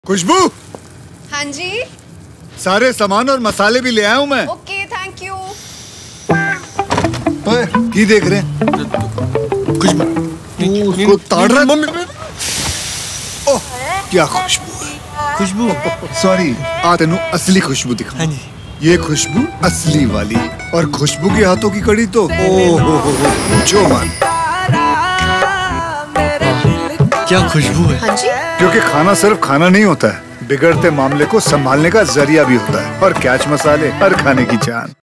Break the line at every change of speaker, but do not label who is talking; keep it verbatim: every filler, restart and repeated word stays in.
खुशबू।
हाँ जी।
सारे सामान और मसाले भी ले आया हूँ मैं।
Okay thank you.
की देख रहे हैं? खुशबू उसको ताड़ रहा। मम्मी ओह क्या खुशबू है।
खुशबू
सॉरी आ तेनू असली खुशबू दिखा।
हाँ जी।
ये खुशबू असली वाली और खुशबू के हाथों की कड़ी तो ओह हो हो पूछो मत।
क्या खुशबू है।
हाँ जी।
क्योंकि खाना सिर्फ खाना नहीं होता है, बिगड़ते मामले को संभालने का जरिया भी होता है। और कैच मसाले हर खाने की जान।